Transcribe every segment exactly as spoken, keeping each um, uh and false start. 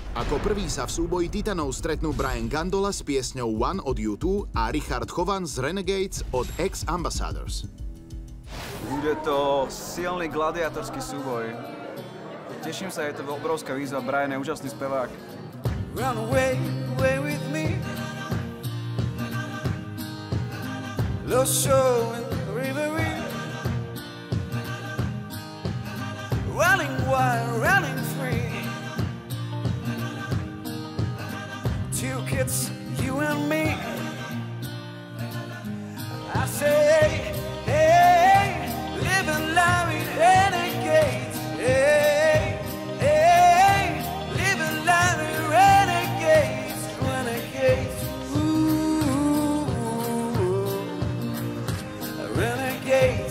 Ako prvý sa v súboji titanov stretnú Brian Gandola s piesňou One od U dva a Richard Chovan z Renegades od Ex-Ambassadors. Bude to silný gladiátorský súboj. Teším sa, je to obrovská výzva. Brian je úžasný spevák. Run away, away with me. Lost show in the reverie. Running wild, running free. Two kids, you and me. I say, hey, living life with renegades. Hey, hey, living life with renegades, renegades. Ooh, renegades.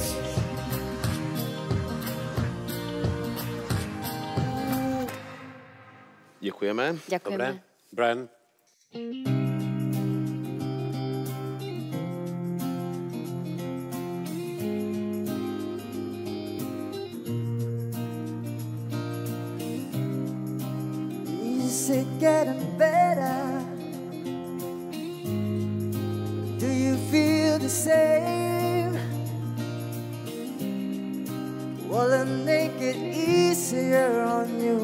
Děkujeme. Ďakujeme. Dobré. Brian. Is it getting better? Do you feel the same? Will it make it easier on you?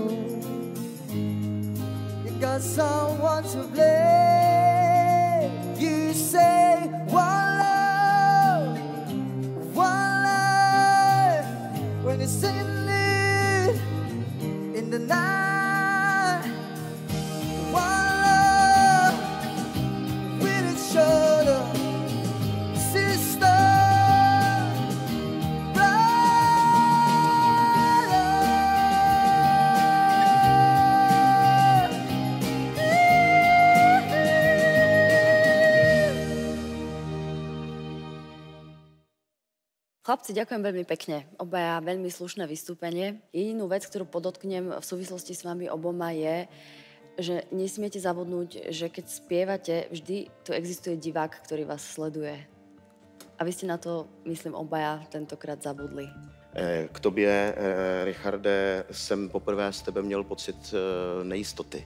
You got someone to blame. You say one love, one life. When you're sitting in the night. Chlapci, ďakujem veľmi pekne. Obaja veľmi slušné vystúpenie. Jedinú vec, ktorú podotknem v súvislosti s vami oboma je, že nesmiete zabudnúť, že keď spievate, vždy tu existuje divák, ktorý vás sleduje. A vy ste na to, myslím, obaja tentokrát zabudli. K tobě, Richarde, jsem poprvé s tebe měl pocit nejistoty.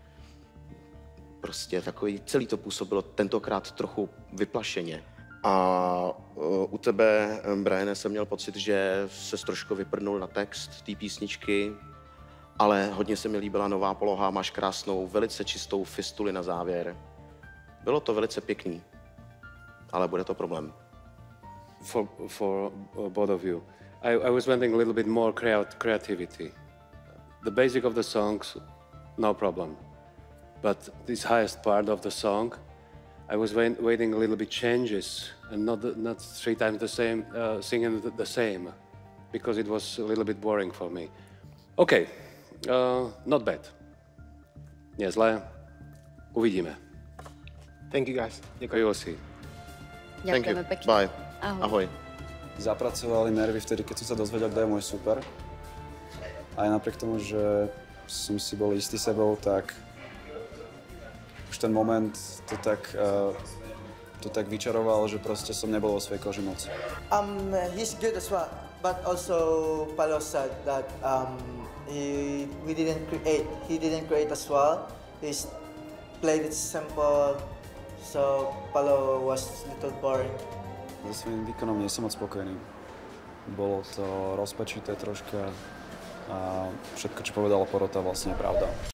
Prostě takový, celý to působilo tentokrát trochu vyplašeně. A u tebe, Briane, jsem měl pocit, že ses trošku vyprdnul na text té písničky, ale hodně se mi líbila nová poloha, máš krásnou, velice čistou fistuli na závěr. Bylo to velice pěkný, ale bude to problém. For, for both of you. I, I was wanting a little bit more creativity. The basic of the songs, no problem. But this highest part of the song, I was wait, waiting a little bit changes and not not three times the same, uh, singing the, the same, because it was a little bit boring for me. Okay, uh, not bad. Nie zlé. Uvidíme. Thank you guys. We will see. Ďakujeme pekne. Bye. Ahoj. Ahoj. Zapracovali nervy vtedy, keď som sa dozvedel, kto je môj super. Aj napriek tomu, že som si bol istý sebou, tak už ten moment to tak, uh, to tak vyčaroval, že proste som nebol vo svojej koži moc. Um, he's good as well, but also Palo said that um, he, we didn't create, he didn't create as well. He played it simple, so Palo was a little boring. So svojím výkonom nie som moc spokojný. Bolo to rozpačité troška a všetko, čo povedala porota, vlastne je pravda.